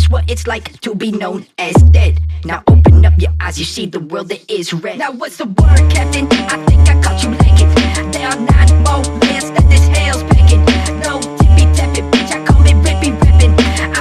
that's what it's like to be known as dead. Now open up your eyes, you see the world that is red. Now what's the word, Captain? I